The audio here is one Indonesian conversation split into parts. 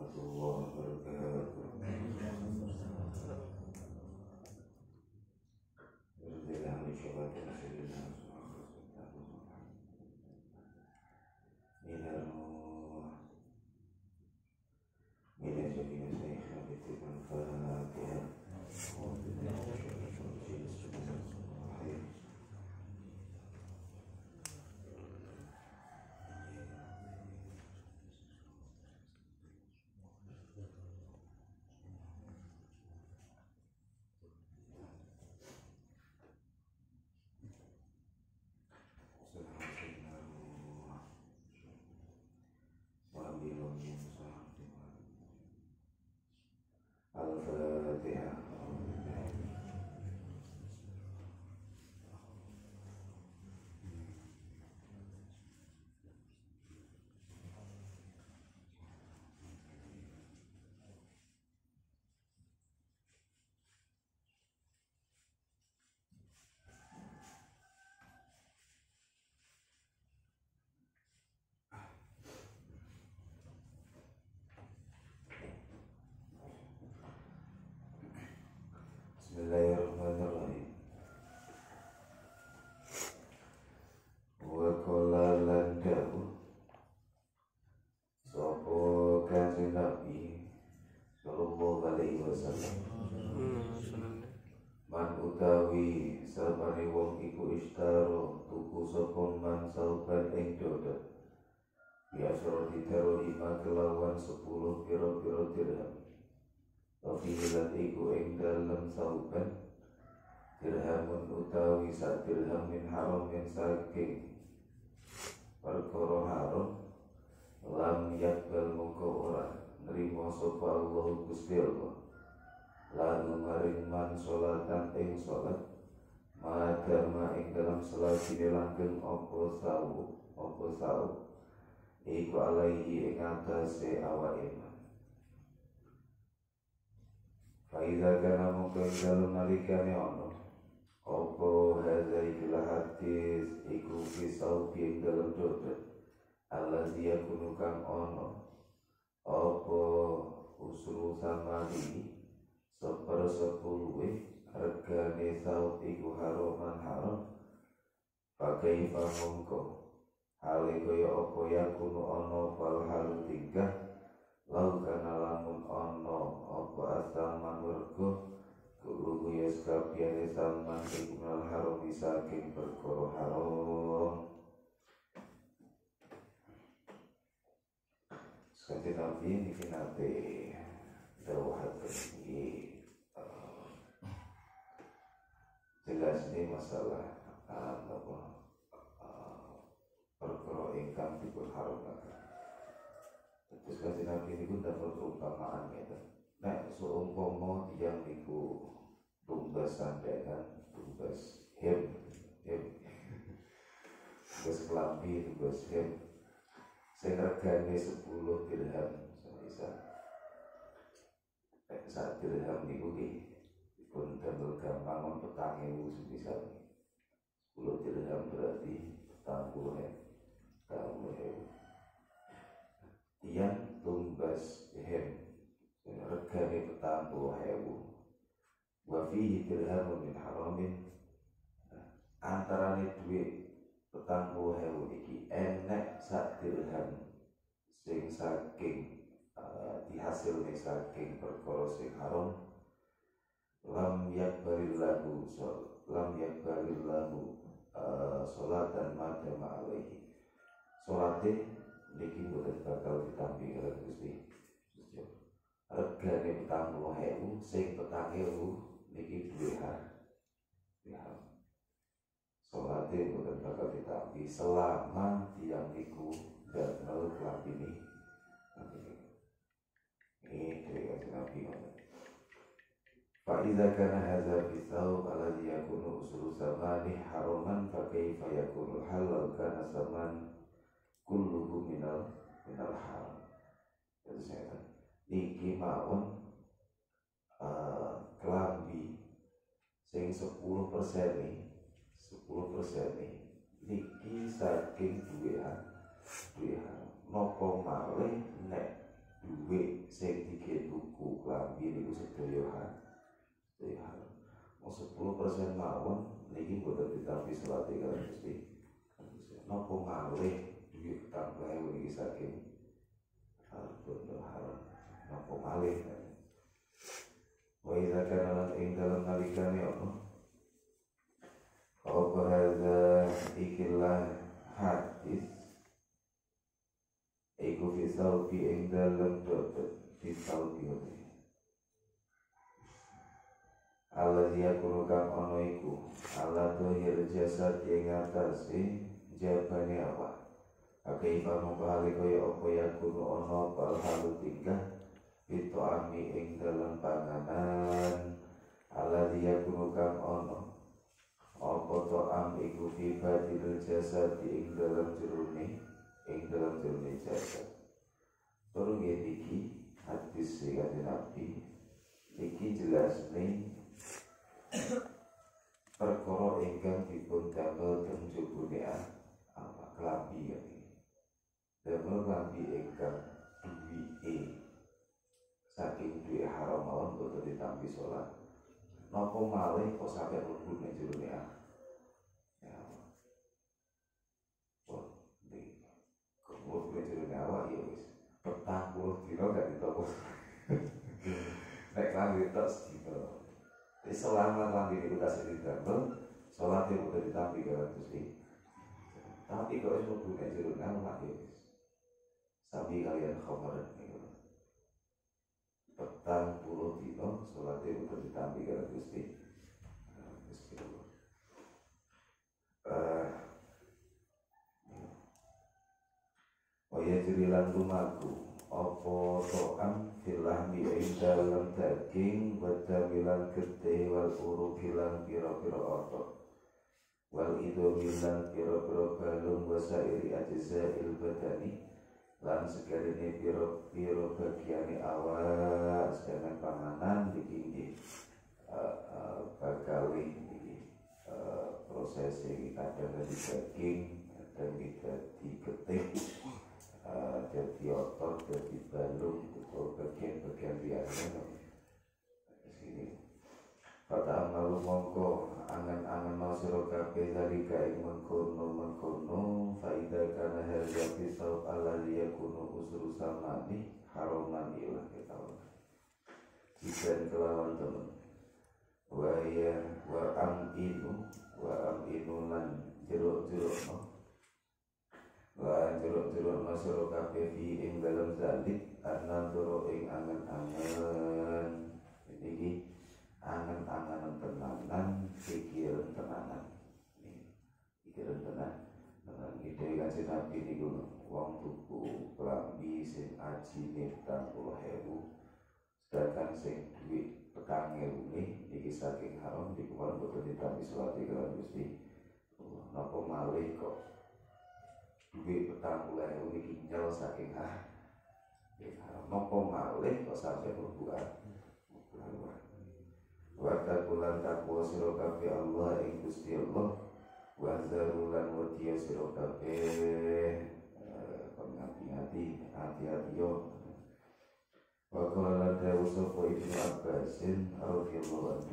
warahmatullahi wabarakatuh. Al-Fatihah. Bismillahirrahmanirrahim. Wa qala lan dawuh sapa Kanjeng Nabi sallallahu alaihi wasallam, man utawi sapane wong iku istaro tuku sapa man sauban ing dodot biasa ditaruhima kelawan 10 pira-pira dirham. Tapi hilat iku ing dalem sauban dirhamun utawi sak dirham min haram min saking perkara haram, lam yakbal mongko ora nrimo sapa Allah Gusti Allah lalu maring man sholatan ing sholat madama ing dalam salat langgeng apa sawu iku alaihi ing atase awake man. Faiza kana mongko ing dalem nalikane ono apa hadza ikilah hadis iku kisau ing dalem dodot allazi yakunu kang ono apa usru samani sepersepuluhe regane saut iku haroman haram. Pakai mongko hale kaya apa yakunu ono fal halu tingkah lau kana lamun ono apa asaman wergo kuluhu yaskapiane saman iku nal haram saking perkara haram. Sekali Nabi niki nate dawuhaken iki jelas ini masalah perkara ingkang dipun haramkan. Terus kasih Nabi niku dapat perumpamaan gitu. Nek seumpama yang niku tumbas sandekan, tumbas hem, tumbas kelambi, tumbas hem, sing regane 10 dirham semisal. Nek sak dirham niku ki dipun damel gampang mon 4.000 semisal. 10 dirham berarti 40.000. Yang tumbas hem regane 40.000 wa fihi dirhamun min haramin, antarane duit 40.000 iki enek sak dirham sing saking dihasilne saking perkara sing haram, lam yakbarillahu sholatan madama alaihi, sholate niki boten bakal ditampi karo Gusti. Regane 40.000 sing 4.000 niki duwe haram. Sholate boten bakal ditampi selama tiyang niku damel kelambine. Ini dari Nabi Muhammad. Fa'idha kana hadza bisawb alladhi yakunu usulu samani haraman fa kaifa yakunu halal kana saman kulluhu minal haram. Jadi saya niki mawon kelambi sing 10% niki saking duwe haram. Napa malih nek duwe sing dikek tuku klambi niku sedaya mau 10% mawon niki boten ditampi salate kaliyan Gusti. Napa malih duit petang ewu iki saking bondo haram napa malih wa idza kana lan ing dalem nalikane apa hadza ikilah hadis iku fisau bi ing dalem fisau bi Allah dia kang ono iku Allah dohir jasad ing atase jabane awak akeh pamongko hale kaya apa ya kuno ono apa halu tingkah itu ami ing dalam panganan Allah dia kang ono apa to am iku fi badil jasad ing dalam jerone jasad turun iki hadis sing Nabi iki jelas ning perkara ingkang dipun damel teng jubune awak klambi damel klambi ingkang duwike saking duwe haram mawon boten ditampi salat napa malih kok sampe mlebu ning jerone ya kok ning jerone awak ya wis 40 dina gak ditopo nek klambi tok sedina selama klambi itu kasih didamel sholat yang udah ditampi kalian Gusti tapi kalau itu punya jeruk nggak ya sabi kalian khabaran petang puluh dino sholat yang udah ditampi kalian Gusti oh ya jerilan rumahku apa to'am filahmi ing dalam daging wadamilan getih wal urukilan pira-pira otot wal idomilan pira-pira balung wasairi ajza'il badani lan sekarine pira-pira bagiane awak sedangkan panganan iki bakali iki proses iki kadang dadi daging kadang dadi getih jadi otot, jadi balung, atau bagian-bagian biasa sini. Kata amalu mongko angan-angan mau sira kabeh zalika ing mengkono faida kana hadza fisau alladhi yakunu usru samani haroman ilah ketawa. Jika kelawan temen wa aminu lan jeruk-jeruk wa jeruk-jeruk masuk kabeh fi ing dalam zalik anadoro ing angen-angen iki angen-angen tenanan pikiran tenanan pikiran tenanan ide kanjeng Nabi niku wong tuku klambi sing ajine 40.000 sedangkan sing duit 4.000 niki saking haram dikumpul boten ditampi salat kaliyan Gusti napa malih kok duit 40.000 niki nyel saking nopo malih kok sampai berbuat watakulan takwa sira kabeh Allah ing Gusti Allah wa zarulan wadiya sira kabeh pengati-ati hati-hati yo wa qala dawu sapa Ibnu Abbasin radhiyallahu anhu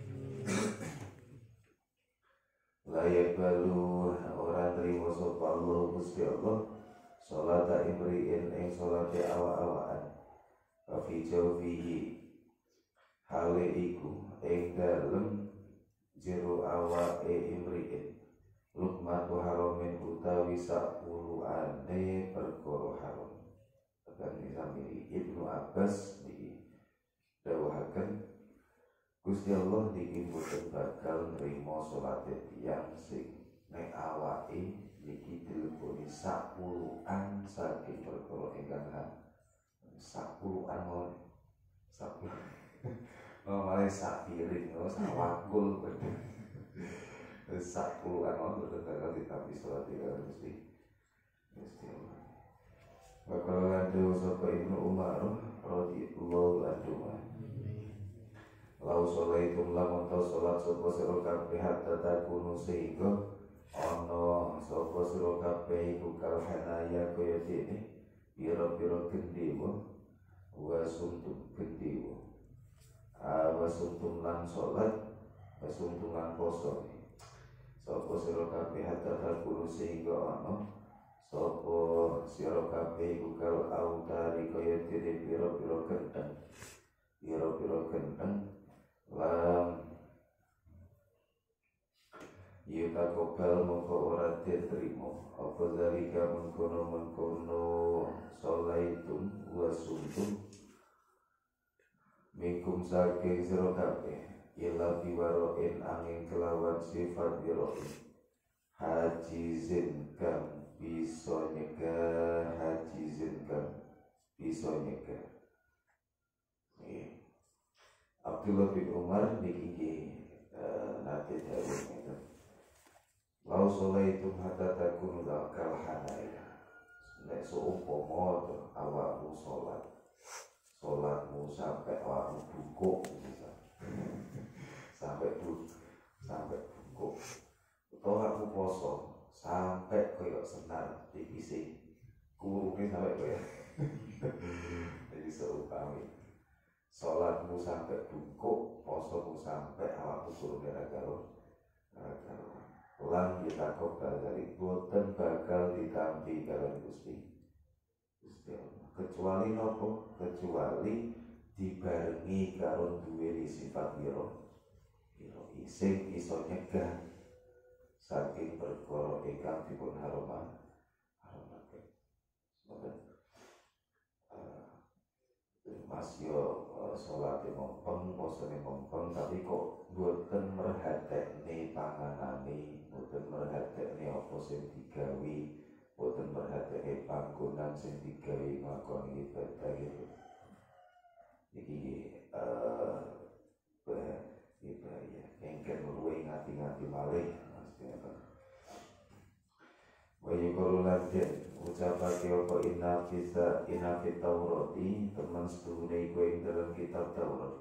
layak balu orang terima sapa Allah Gusti Allah salata imri'in ing salate awak-awakan wa fi jawfihi hale iku ing dalem jero awake imri'in lukmatu haramin utawi sapuluane perkara haram tekan sami Ibnu Abbas iki dawuhaken Gusti Allah niki boten bakal nrimo salate tiyang sing nek awake niki dileboni 10-an saking perkara ingkang 10-an mawon 10 malah sak piring sawakul 10-an mawon boten bakal ditampi salate kaliyan Gusti Allah. Bakal ada sapa Ibnu Umar radhiyallahu anhu lau sholaitum lamun tau sholat sopo sira kabeh hatta takunu sehingga ana sapa sira kabeh iku kalhanaya kaya dene pira-pira gendhewa wasumtum gendiwa wasumtum lan sholat wasumtum lan poso sapa sira kabeh hatta takunu sehingga ana sapa sira kabeh iku kal autari kaya dene pira-pira genteng lan yuta kopel mongko ora diterima apa zalika mengkono solaitum wasumtum minkum saking sira kabeh ila biwaroin angin kelawan sifat biroin hajizin kang bisa nyegah Abdullah bin Umar niki nate dawuh ngeten lau solaitum hatta takunu kal hanaya nek seumpama awakmu salatmu sampai awakmu bungkuk sampai bungkuk utawa aku poso sampai koyo senar tipis kurunge sampai koyo jadi seumpami salatmu sampai bungkuk posomu sampai awakmu kurunge ra karo lan kita kobal dari boten bakal ditampi kalian Gusti Allah kecuali nopo kecuali dibarengi karo duwe sifat biro sing iso nyegah saking perkara ingkang dipun haramaken Mas yo salate mompeng, posone mompeng, tapi kok boten merhatekne panganane, boten merhatekne apa sing digawe, boten merhatekne panggonan sing digawe nglakoni ibadah gitu. Iki ibadah engken luwih ngati-ngati malih Mas Bapak. Wayu kolulan den ucapake apa inna fit Taurati teman sedune iku ing dalam kitab Taurat.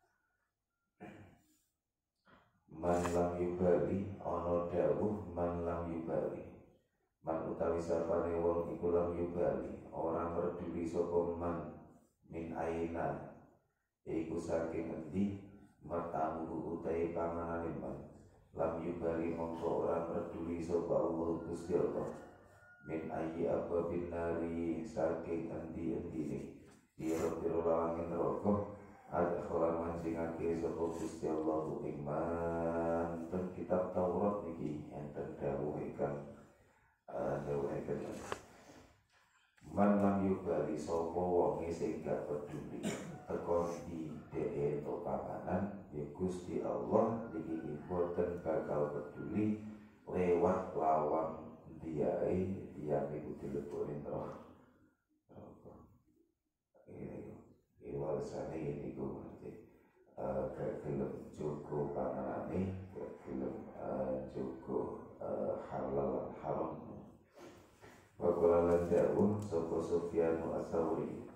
Man lam yubali ana dawuh man lam yubali. Man utawi sapane wong iku lam yubali ora peduli sapa man min aina iku saking endi matamu utai panganane man. Lam yubali mongko ora peduli sapa Allah Gusti Allah min ayyi abwabin nari saking endi-endine pira-pira lawange neraka ada kala mancingake sapa Gusti Allah iman ten kitab Taurat niki enten dawuh ingkang man lam yubali sapa wonge sing gak peduli teko di dhek entuk panganan ya Gusti Allah iki boten bakal peduli lewat lawang diae yang iku dileboni neraka. Ini walasane niku gelem cukup panganane, gelem cukup halal haram. Wakala lan dawuh sapa Sufyan Ats-Tsauri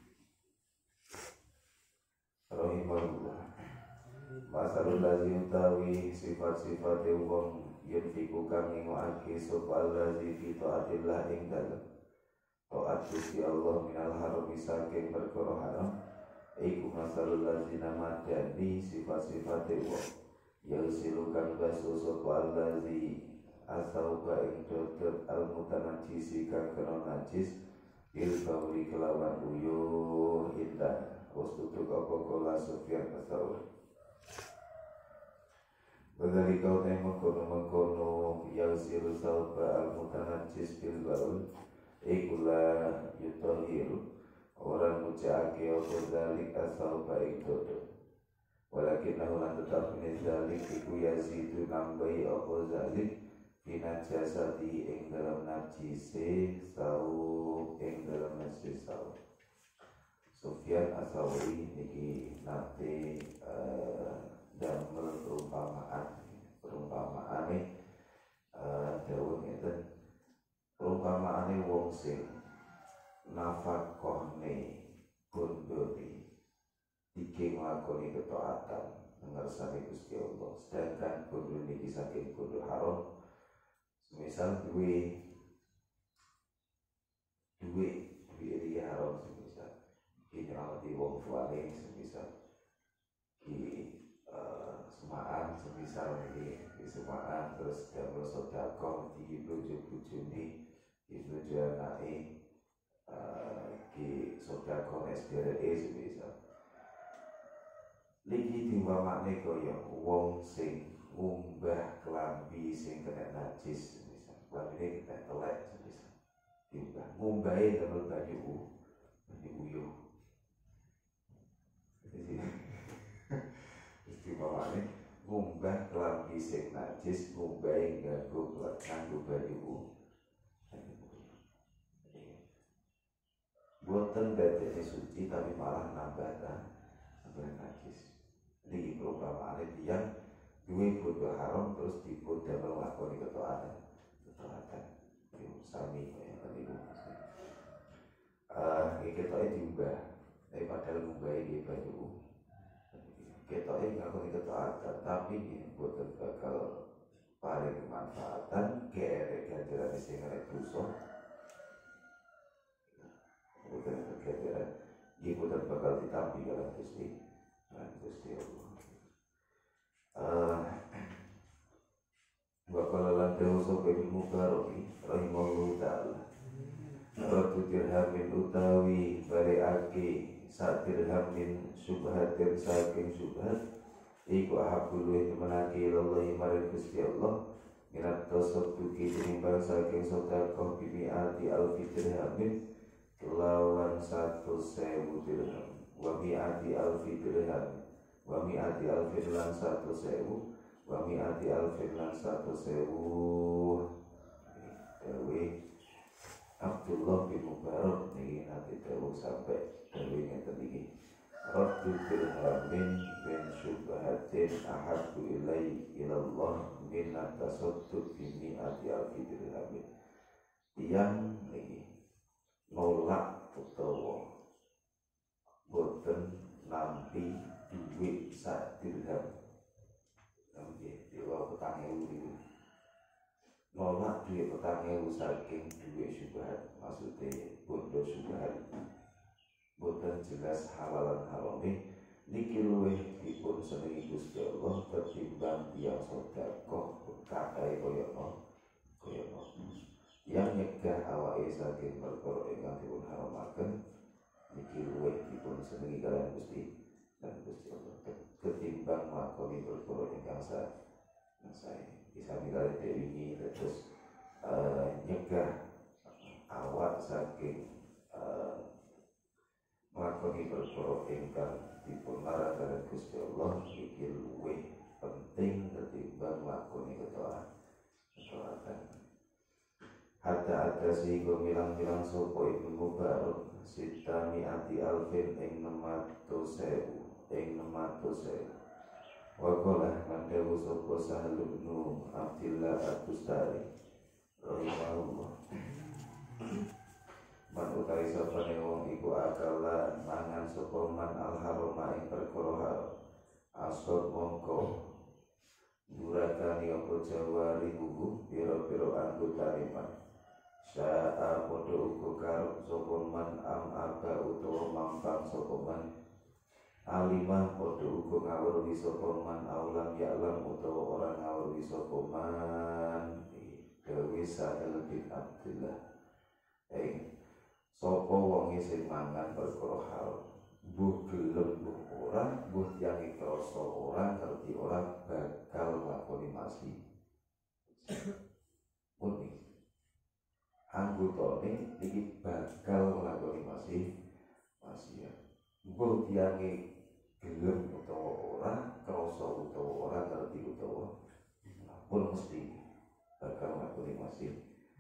rahimahullah masalul lazi utawi sifat-sifat wong yen iku kang ngingokake sapa lazi fi taatillah ing dalem taat Gusti Allah minal haram saking perkara haram iku masalul lazi namadani sifat-sifat wong ya silukan baso sapa lazi asauba ing dodot al-mutanajjisi kang kena najis bil bauli kelawan uyuh indah wastutuk apa kala Sufyan Ats-Tsauri Bagari kau mengkono yang silu sauba al-mutanajjis bil baul ikulah yutahiru orang muca'ake apa zalik asauba ing dodot walakin nahulan tetap zalik iku yazidu nambahi apa zalik binajasati ing dalam najise sau ing dalam najise sau Sufyan Ats-Tsauri niki nate damel perumpamaane dawuh ngeten perumpamaane wong sing nafakohne bondone iki nglakoni ketaatan ngersane Gusti Allah sedangkan bondone iki saking bondo haram semisal duwe dia haram semisal ini awak ngormati wong tuane semisal di semaan semisal ini di semaan terus damel sedekah di bojo bojone di bojo anake di sedekah SDRE semisal niki diwamakne kaya wong sing ngumbah klambi sing kena najis semisal klambine kena telek semisal diumbah ngumbahe damel banyu uyuh istimewane ngumbah klambi sing najis ngumbahe nganggo banyu boten dadekne suci tapi malah nambah najis. Niki perumpamaane tiyang duwe bodo haram terus dipun damel lakoni ketaatan. Sami kaya niku. Ketoke diubah, tapi padahal ngubah iki banyu. Ketoke ngakoni ketaatan, tapi boten bakal paling kemanfaatan kerek ganjaran sing arep dosa. Boten ganjaran, iki boten bakal ditampi kalian Gusti Allah. Wa qala lan dawu sapa Ibnu Mubarak rahimahullahu ta'ala Ratu dirhamin utawi bariake sak dirhamin subhatin saking subhat iku ahabul luwih temenake ilallahi maring Gusti Allah minat tasadduqi tinimbang saking sedekah bimi'ati alfi dirhamin kelawan 100.000 dirham wa mi'ati alfi dirham wa mi'ati alfin lan 100.000 wa mi'ati alfin lan 100.000 dawe Abdullah bin Mubarak niki nanti dawuh sampai dawe ngeten iki Rabbu dirhamin min syubhatin ahabbu ilai ilallah minat tasadduq bi mi'ati alfi dirhamin tiyang niki nolak utawa boten nampi duit sak dirham nggih dewa 4.000 niku nolak duit 4.000 saking duit syubhat maksudnya bondo syubhat boten jelas halalan harame niki luwih dipun senengi Gusti Allah ketimbang tiyang sedekah kathah kaya yang nyegah awake saking perkara ingkang dipun haramaken niki luwih dipun senengi kalian Gusti dan Gusti Allah ketimbang lakoni perkara ingkang saya bisa milih dewi terus nyegah awak saking melakoni perkara ingkang dipun larang kalian Gusti Allah iki luwih penting ketimbang lakoni ketaatan. Hatta ada sehingga milang-milang sopo Ibnu Mubarak sita mi'ati alfin ing 600.000 Waqalah mandawu sopo Sahal bin Abdillah Al-Bustari rahimahullah man utawi sapane wong iku akala mangan sapa man al-harama ing perkara haram asor mongko durakani apa jawari buku pira-pira anggotane man sa'a padha uga karep sapa man am aba utawa mampang sapa man alimah padha uga ngawruhi sapa man aulam ya'lam utawa ora ngawruhi sapa man dawe Sahal bin Abdillah sapa wong sing mangan perkara haram mbuh gelem mbuh ora mbuh tiyang krasa ora ngerti ora bakal lakoni maksiat muni anggotane iki bakal lakoni maksiat mbuh tiyang gelem utawa ora krasa utawa ora ngerti utawa pun mesti bakal lakoni maksiat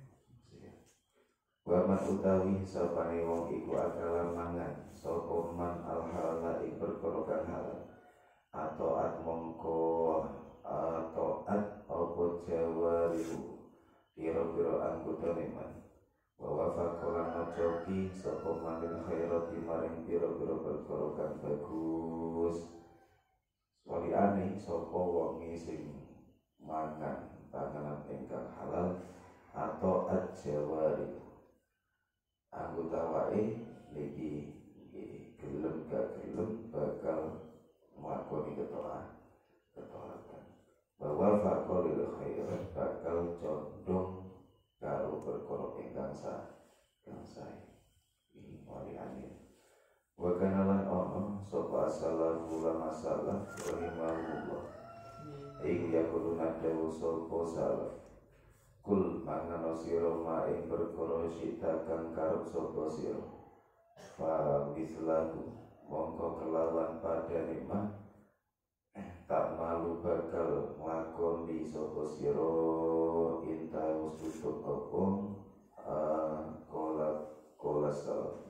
wa man utawi sapane wong iku akala mangan sapa man al-halal ing perkara kang halal ataat mongko ataat apa jawarihu pira-pira anggotane man wa wafaqalan najoki sapa man lil khairati maring pira-pira perkara kang bagus waliane sapa wong sing mangan panganan ingkang halal atau jawarihu anggota wae niki gelem salafu lama salaf rahimahullah ing yakuluna dawu sapa salaf kul mangano sira ma ing perkara sita kang karep sapa sira fa mislahu mongko kelawan padane mah tak malu bakal nglakoni sapa sira intau tutup apa kolesal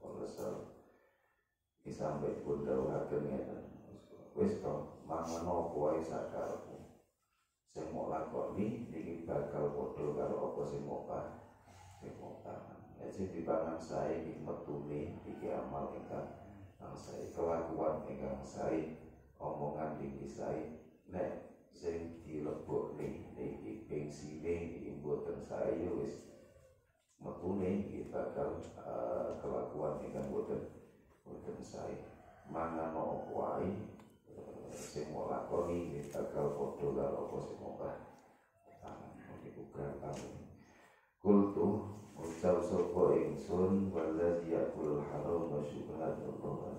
iki sampai pun dawuhaken ngeten wis to mangono wae sakarepmu sing mau lakoni iki bakal padha karo apa sing mau pangan sing dipangan sae iki metune iki amal ingkang sae kelakuan ingkang sae omongan iki sae nek sing dilebokne iki bengsine iki mboten sae ya wis metune iki bakal kelakuan ingkang mboten sae manano wae sing mau lakoni iki bakal padha karo apa sing mau pangan iki bukan kultu ucap sapa ingsun wallazi yaqul haram wa subhanallah.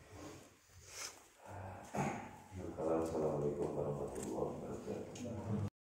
Assalamualaikum warahmatullahi wabarakatuh.